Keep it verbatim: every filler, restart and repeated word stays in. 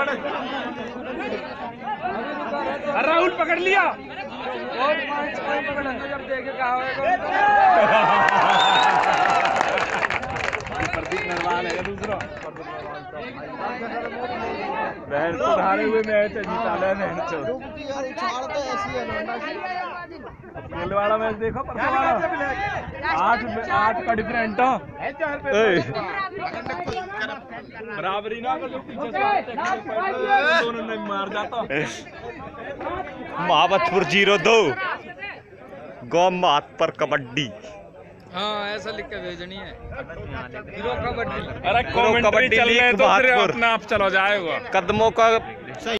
राहुल पकड़ लिया। प्रदीप नरवाल है दूसरा। बहन को धारे हुए मैच जीता ले बहन चो। वाला मैच देखो परसों वाला आठ आठ का डिफरेंट हो बराबरी ना कर जो पीछे से दोनों ने मार जाता। महाबतपुर जीरो दो गौ मात पर कबड्डी। हाँ ऐसा लिख के भेजनी है कबड्डी। अरे कमेंट्री चल रहे तो फिर अपने आप चलो जाएगा कदमों का।